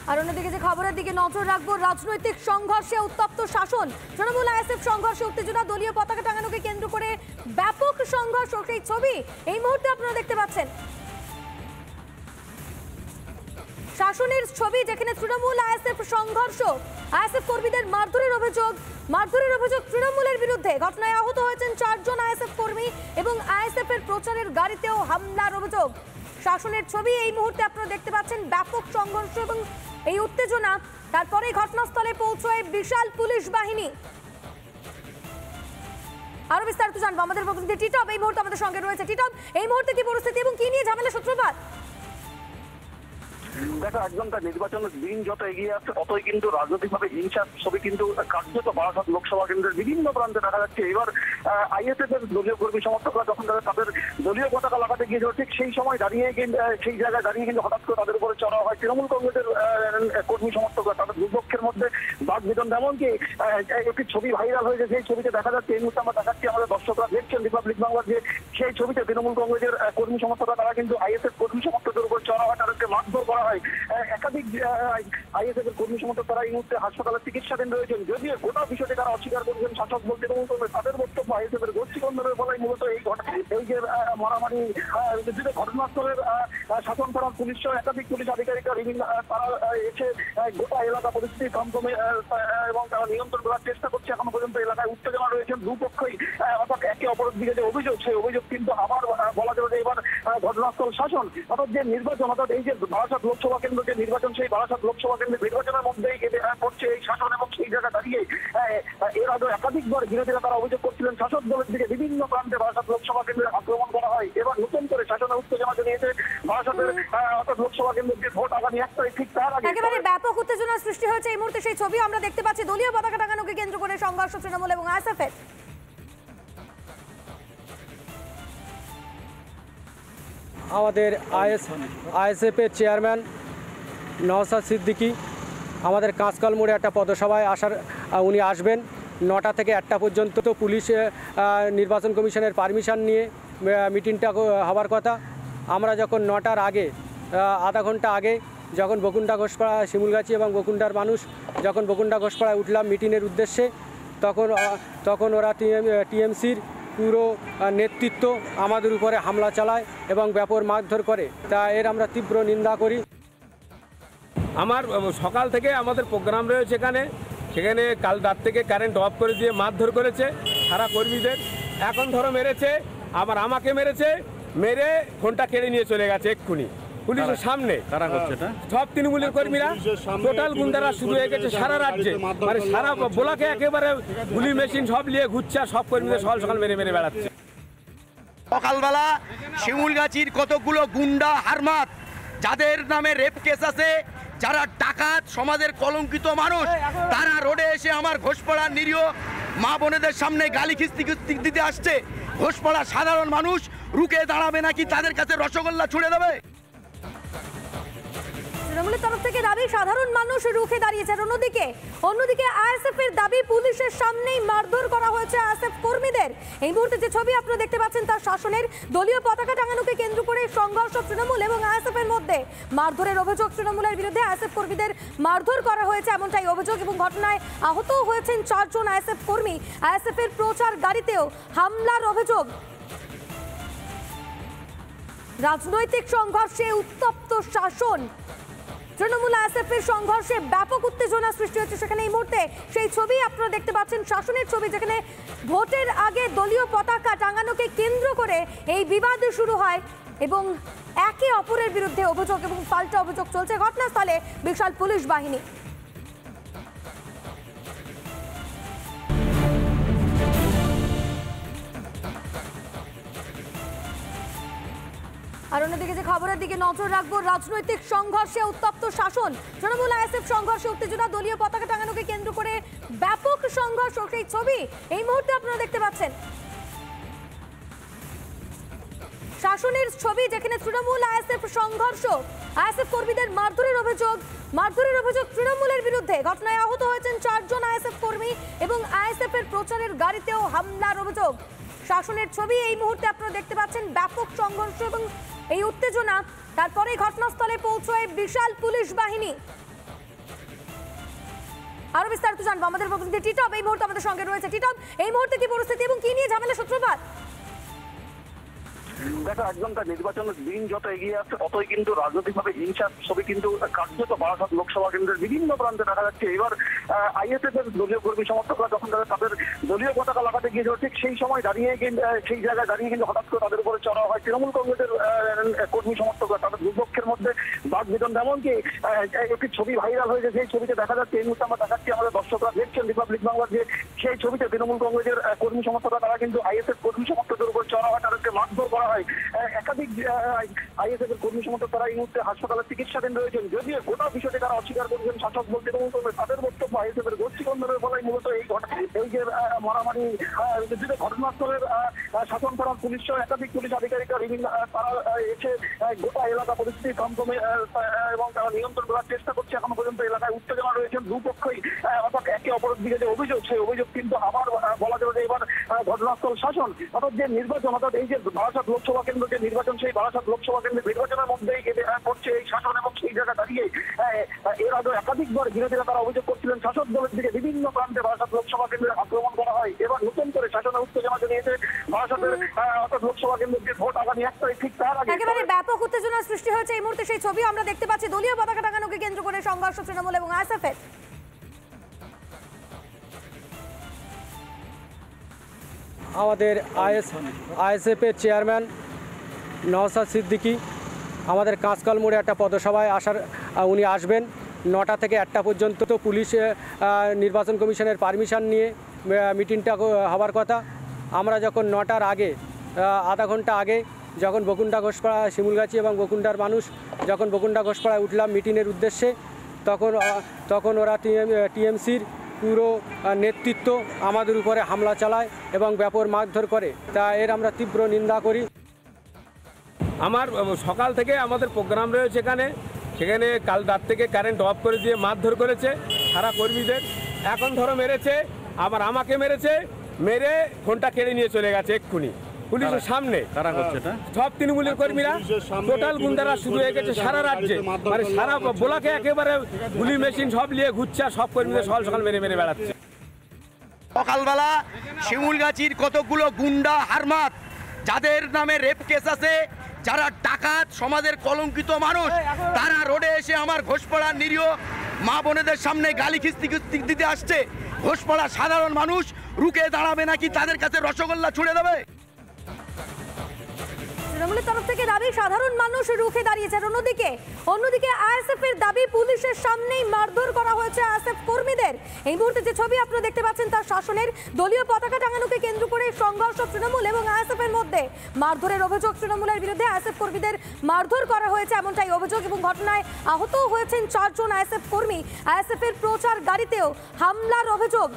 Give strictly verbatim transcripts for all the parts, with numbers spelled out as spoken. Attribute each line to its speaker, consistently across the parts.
Speaker 1: আর অন্যদিকে যে খবরের দিকে নজর রাখবো, রাজনৈতিক সংঘর্ষে উত্তপ্ত শাসন, তৃণমূল আইএসএফ সংঘর্ষে উত্তেজনা, দলীয় পতাকা টাঙানোকে কেন্দ্র করে ব্যাপক সংঘর্ষ, সেই ছবি এই মুহূর্তে আপনারা দেখতে পাচ্ছেন। শাসনের ছবি যেখানে তৃণমূল আইএসএফ সংঘর্ষ, আইএসএফ কর্মীদের মারধরের অভিযোগ মারধরের অভিযোগ তৃণমূলের বিরুদ্ধে। ঘটনায় আহত হয়েছেন চারজন আইএসএফ কর্মী এবং আইএসএফ এর প্রচারের গাড়িতেও হামলার অভিযোগ। শাসনের ছবি এই মুহূর্তে আপনারা দেখতে পাচ্ছেন, ব্যাপক সংঘর্ষ এবং এই উত্তেজনা। তারপরে ঘটনাস্থলে পৌঁছয় বিশাল পুলিশ বাহিনী। আরো বিস্তারিত জানবো আমাদের প্রতিনিধি টিটপ এই মুহূর্তে আমাদের সঙ্গে রয়েছে। টিটপ, এই মুহূর্তে কি পরিস্থিতি এবং কি নিয়ে ঝামেলা সূত্রপাত?
Speaker 2: দেখো, একদম তার নির্বাচনের দিন যত এগিয়ে আসছে ততই কিন্তু রাজনৈতিকভাবে হিংসার ছবি কিন্তু কার্যত বারাসাত লোকসভা কেন্দ্রের বিভিন্ন প্রান্তে দেখা যাচ্ছে। এবার আইএসএফ এর দলীয় কর্মী সমর্থকরা যখন তাদের দলীয় পতাকা লাগাতে গিয়েছিল, ঠিক সেই সময় দাঁড়িয়ে সেই জায়গায় দাঁড়িয়ে কিন্তু হঠাৎ করে তাদের উপরে চড়া হয় তৃণমূল কংগ্রেসের কর্মী সমর্থকরা। তাদের দুপক্ষের মধ্যে বাদ বিতন, এমনকি একটি ছবি ভাইরাল হয়েছে, সেই ছবিতে দেখা যাচ্ছে, এই মুহূর্তে আমরা দেখাচ্ছি, আমাদের দর্শকরা দেখছেন রিপাবলিক বাংলার, যে সেই ছবিতে তৃণমূল কংগ্রেসের কর্মী সমর্থকরা তারা কিন্তু আইএসএফ কর্মী সমর্থকদের উপর চড়া হয়, তাদেরকে মারধর করা হয়। একাধিক আইএসএফ এর কর্মী সমর্থক তারা এই মুহূর্তে হাসপাতালে চিকিৎসাধীন রয়েছেন। যদিও গোটা বিষয়টি তারা অস্বীকার করেছেন শাসক বলতে, এবং তাদের বক্তব্য আইএসএফ এর গোষ্ঠীকন্দরের ফলে মূলত এই এই যে মারামারি ঘটনাস্থলের শাসন করার পুলিশ সহ একাধিক পুলিশ আধিকারিকরা বিভিন্ন তারা এসে গোটা এলাকা পরিস্থিতি থমথমে এবং তারা নিয়ন্ত্রণ করার চেষ্টা করছে। এখনো পর্যন্ত এলাকায় উত্তেজনা রয়েছেন দুপক্ষই, অর্থাৎ একে অপরের দিকে যে অভিযোগ, সেই অভিযোগ কিন্তু আবার বলা যাবে যে এবার ঘটনাস্থল শাসন, অর্থাৎ যে নির্বাচন, অর্থাৎ এই যে বারাসাত লোকসভা কেন্দ্র যে নির্বাচন, সেই বারাসাত লোকসভা কেন্দ্রের নির্বাচনের মধ্যেই পড়ছে এই শাসন। এবং সেই জায়গা দাঁড়িয়ে এর আগে একাধিকবার বিরোধীরা তারা অভিযোগ করছিলেন শাসক দলের দিকে বিভিন্ন প্রান্তে বারাসাত লোকসভা কেন্দ্রে আক্রমণ করা হয়। এবার নতুন করে শাসনের উত্তেজনা জানিয়েছে বারাসাতের অর্থাৎ লোকসভা কেন্দ্রের যে ভোট আগামী এক তারিখ, ঠিক তার আগে
Speaker 1: একেবারে ব্যাপক উত্তেজনার সৃষ্টি হয়েছে। এই মুহূর্তে সেই ছবি আমরা দেখতে পাচ্ছি, দলীয় পতাকা টাঙানোকে কেন্দ্র করে সংঘর্ষ তৃণমূল এবং আইএসএফ এর।
Speaker 3: আমাদের আইএস আইএসএফ এর চেয়ারম্যান নওশাদ সিদ্দিকী আমাদের কাঁচকল মোড়ে একটা পদসভায় আসার উনি আসবেন নটা থেকে একটা পর্যন্ত। তো পুলিশ নির্বাচন কমিশনের পারমিশন নিয়ে মিটিংটা হওয়ার কথা। আমরা যখন নটার আগে আধা ঘন্টা আগে যখন বকুণ্ডা ঘোষপাড়া, শিমুলগাছি এবং বকুণ্ডার মানুষ যখন বকুণ্ডা ঘোষপাড়ায় উঠলাম মিটিংয়ের উদ্দেশ্যে, তখন তখন ওরা টিএমসির পুরো নেতৃত্ব আমাদের উপরে হামলা চালায় এবং ব্যাপক মারধর করে। তা এর আমরা তীব্র নিন্দা করি।
Speaker 4: আমার সকাল থেকে আমাদের প্রোগ্রাম রয়েছে এখানে, সেখানে কাল রাত থেকে কারেন্ট অফ করে দিয়ে মারধর করেছে সারা কর্মীদের। এখন ধরো মেরেছে, আবার আমাকে মেরেছে, মেরে ফোনটা কেড়ে নিয়ে চলে গেছে এক্ষুনি পুলিশের সামনে। সব তৃণমূলের কর্মীরা টোটাল গুন্ডারা শুরু হয়ে গেছে সারা রাজ্যে, মানে সারা বোলাকে একেবারে গুলি মেশিন সব নিয়ে ঘুরছে, সব কর্মীদের সকাল সকাল মেরে মেরে বেড়াচ্ছে।
Speaker 5: সকালবেলা শিমুলগাছির কতগুলো গুন্ডা হারমাত, যাদের নামে রেপ কেস আছে, যারা ডাকাত, সমাজের কলঙ্কিত মানুষ, তারা রোডে এসে আমার ঘোষপাড়ার নিরীহ মা বোনেদের সামনে গালি খিস্তি খিস্তি দিতে আসছে। ঘোষপাড়ার সাধারণ মানুষ রুখে দাঁড়াবে নাকি তাদের কাছে রসগোল্লা ছুড়ে দেবে?
Speaker 1: তৃণমূলের তরফ থেকে দাবি সাধারণ মানুষ রুখে দাঁড়িয়েছে। অন্যদিকে অন্যদিকে আইএসএফ এর দাবি পুলিশের সামনেই মারধর করা হয়েছে আইএসএফ কর্মীদের। এই মুহূর্তে যে ছবি আপনারা দেখতে পাচ্ছেন, তার শাসনের দলীয় পতাকা টাঙানোকে কেন্দ্র করে সংঘর্ষ তৃণমূল এবং আইএসএফ এর মধ্যে। মারধরের অভিযোগ তৃণমূলের বিরুদ্ধে, আইএসএফ কর্মীদের মারধর করা হয়েছে এমনটাই অভিযোগ, এবং ঘটনায় আহত হয়েছেন চারজন আইএসএফ কর্মী। আইএসএফ এর প্রচার গাড়িতেও হামলার অভিযোগ। রাজনৈতিক সংঘর্ষে উত্তপ্ত শাসন, তৃণমূল আইএসএফ এর সংঘর্ষে ব্যাপক উত্তেজনা সৃষ্টি হচ্ছে। সেখানে এই মুহূর্তে সেই ছবি আপনারা দেখতে পাচ্ছেন, শাসনের ছবি, যেখানে ভোটের আগে দলীয় পতাকা টাঙানোকে কেন্দ্র করে এই বিবাদ শুরু হয় এবং একে অপরের বিরুদ্ধে অভিযোগ এবং পাল্টা অভিযোগ চলছে। ঘটনাস্থলে বিশাল পুলিশ বাহিনী। আর অন্যদিকে যে খবরের দিকে নজর রাখবো, রাজনৈতিক সংঘর্ষে উত্তপ্ত শাসন, তৃণমূল আইএসএফ সংঘর্ষে উত্তেজনা, দলীয় পতাকা টাঙানোকে কেন্দ্র করে ব্যাপক সংঘর্ষ, সেই ছবি এই মুহূর্তে আপনারা দেখতে পাচ্ছেন। শাসনের ছবি যেখানে তৃণমূল আইএসএফ সংঘর্ষ, আইএসএফ কর্মীদের মারধরের অভিযোগ মারধরের অভিযোগ তৃণমূলের বিরুদ্ধে। ঘটনায় আহত হয়েছেন চারজন আইএসএফ কর্মী এবং আইএসএফ এর প্রচারের গাড়িতেও হামলার অভিযোগ। শাসনের ছবি এই মুহূর্তে আপনারা দেখতে পাচ্ছেন, ব্যাপক সংঘর্ষ এবং এই উত্তেজনা। তারপরে ঘটনাস্থলে পৌঁছয় বিশাল পুলিশ বাহিনী। আরো বিস্তারিত জানবো আমাদের প্রতিনিধি টিটপ এই মুহূর্তে আমাদের সঙ্গে রয়েছে। টিটপ, এই মুহূর্তে কি পরিস্থিতি এবং কি নিয়ে ঝামেলা সূত্রপাত?
Speaker 2: দেখো, একদম তার নির্বাচনের দিন যত এগিয়ে আসছে ততই কিন্তু রাজনৈতিকভাবে হিংসার ছবি কিন্তু কার্যত বারাসাত লোকসভা কেন্দ্রের বিভিন্ন প্রান্তে দেখা যাচ্ছে। এবার আইএসএফ এর দলীয় কর্মী সমর্থকরা যখন তারা তাদের দলীয় পতাকা লাগাতে গিয়েছিল, ঠিক সেই সময় দাঁড়িয়ে সেই জায়গায় দাঁড়িয়ে কিন্তু হঠাৎ করে তাদের উপরে চড়াও হয় তৃণমূল কংগ্রেসের কর্মী সমর্থকরা। তাদের দুর্ভক্ষের মধ্যে বাদ বিতরণ, এমনকি একটি ছবি ভাইরাল হয়েছে, সেই ছবিতে দেখা যাচ্ছে, এই মুহূর্তে আমরা দেখাচ্ছি, আমাদের দর্শকরা দেখছেন রিপাবলিক বাংলার, যে সেই ছবিতে তৃণমূল কংগ্রেসের কর্মী সমর্থকরা তারা কিন্তু আইএসএফ কর্মী সমর্থকদের উপর চড়া হয়, তাদেরকে মারধর করা হয়। একাধিক আইএসএফ এর কর্মী সমর্থক তারা এই মুহূর্তে হাসপাতালে চিকিৎসাধীন রয়েছেন। যদিও গোটা বিষয়টি তারা অস্বীকার করছেন শাসক দল তৃণমূল কংগ্রেস। তাদের বক্তব্য আইএসএফ এর গোষ্ঠীকন্দরের ফলে মূলত এই এই যে মারামারি ঘটনাস্থলের শাসন করার পুলিশ সহ একাধিক পুলিশ আধিকারিকরা বিভিন্ন তারা এসে গোটা এলাকা পরিস্থিতি থমথমে এবং তারা নিয়ন্ত্রণ করার চেষ্টা করছে। এখনো পর্যন্ত এলাকায় উত্তেজনা রয়েছেন দুপক্ষই, অর্থাৎ একে অপরের দিকে যে অভিযোগ, সেই অভিযোগ কিন্তু আবার বলা যাবে যে এবার ঘটনাস্থল শাসন, অর্থাৎ যে নির্বাচন, অর্থাৎ এই যে বারাসাত লোকসভা কেন্দ্র যে নির্বাচন, সেই বারাসাত লোকসভা কেন্দ্রের নির্বাচনের মধ্যেই করছে এই শাসন। এবং সেই জায়গা দাঁড়িয়ে এর আগে একাধিকবার বিরোধীরা তারা অভিযোগ করছিলেন শাসক দলের দিকে বিভিন্ন প্রান্তে বারাসাত লোকসভা কেন্দ্রে আক্রমণ করা হয়। এবার নতুন করে শাসনের উত্তেজনা জানিয়েছে বারাসাতের অর্থাৎ লোকসভা কেন্দ্রের যে ভোট আগামী এক তারিখ, ঠিক তার আগে
Speaker 1: একেবারে ব্যাপক উত্তেজনা সৃষ্টি হয়েছে এই মুহূর্তে। সেই ছবি আমরা দেখতে পাচ্ছি, দলীয় পতাকা টাঙানোকে কেন্দ্র করে সংঘর্ষ তৃণমূল এবং আইএসএফ এর।
Speaker 3: আমাদের আইএস আইএসএফের চেয়ারম্যান নওশাদ সিদ্দিকী আমাদের কাঁচকল মোড়ে একটা পদসভায় আসার উনি আসবেন নটা থেকে একটা পর্যন্ত। তো পুলিশ নির্বাচন কমিশনের পারমিশন নিয়ে মিটিংটা হওয়ার কথা। আমরা যখন নটার আগে আধা ঘন্টা আগে যখন বকুন্ডা ঘোষপাড়া, শিমুলগাছি এবং বকুন্ডার মানুষ যখন বকুন্ডা ঘোষপাড়ায় উঠলাম মিটিংয়ের উদ্দেশ্যে, তখন তখন ওরা টিএমসির পুরো নেতৃত্ব আমাদের উপরে হামলা চালায় এবং ব্যাপক মারধর করে। তা এর আমরা তীব্র নিন্দা করি।
Speaker 4: আমার সকাল থেকে আমাদের প্রোগ্রাম রয়েছে এখানে, সেখানে কাল রাত থেকে কারেন্ট অফ করে দিয়ে মারধর করেছে সারা কর্মীদের। এখন ধরো মেরেছে, আবার আমাকে মেরেছে, মেরে ফোনটা কেড়ে নিয়ে চলে গেছে এক্ষুনি পুলিশের সামনে। সব তৃণমূলের কর্মীরা টোটাল গুন্ডারা শুরু হয়ে গেছে সারা রাজ্যে, মানে সারা বোলাকে একেবারে গুলি মেশিন সব নিয়ে ঘুরছে, সব কর্মীদের সকাল সকাল মেরে মেরে বেড়াচ্ছে।
Speaker 5: সকালবেলা শিমুলগাছির কতগুলো গুন্ডা হারমাত, যাদের নামে রেপ কেস আছে, যারা ডাকাত, সমাজের কলঙ্কিত মানুষ, তারা রোডে এসে আমার ঘোষপাড়ার নিরীহ মা বোনেদের সামনে গালি খিস্তি খিস্তি দিতে আসছে। ঘোষপাড়ার সাধারণ মানুষ রুখে দাঁড়াবে নাকি তাদের কাছে রসগোল্লা ছুড়ে দেবে?
Speaker 1: তৃণমূলের তরফ থেকে দাবি সাধারণ মানুষ রুখে দাঁড়িয়েছে। অন্যদিকে অন্যদিকে আইএসএফ এর দাবি পুলিশের সামনেই মারধর করা হয়েছে আইএসএফ কর্মীদের। এই মুহূর্তে যে ছবি আপনারা দেখতে পাচ্ছেন তার শাসনের দলীয় পতাকা টাঙানোকে কেন্দ্র করে সংঘর্ষ তৃণমূল এবং আইএসএফ এর মধ্যে। মারধরের অভিযোগ তৃণমূলের বিরুদ্ধে, আইএসএফ কর্মীদের মারধর করা হয়েছে এমনটাই অভিযোগ এবং ঘটনায় আহত হয়েছেন চারজন আইএসএফ কর্মী। আইএসএফ এর প্রচার গাড়িতেও হামলার অভিযোগ।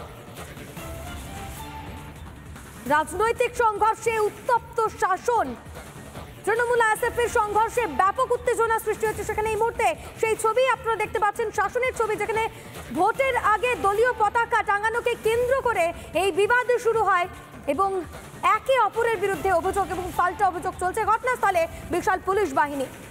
Speaker 1: রাজনৈতিক সংঘর্ষে উত্তপ্ত শাসন, তৃণমূল আইএসএফ এর সংঘর্ষে ব্যাপক উত্তেজনা সৃষ্টি হচ্ছে সেখানে। এই মুহূর্তে সেই ছবি আপনারা দেখতে পাচ্ছেন, শাসনের ছবি, যেখানে ভোটের আগে দলীয় পতাকা টাঙানোকে কেন্দ্র করে এই বিবাদ শুরু হয় এবং একে অপরের বিরুদ্ধে অভিযোগ এবং পাল্টা অভিযোগ চলছে। ঘটনাস্থলে বিশাল পুলিশ বাহিনী।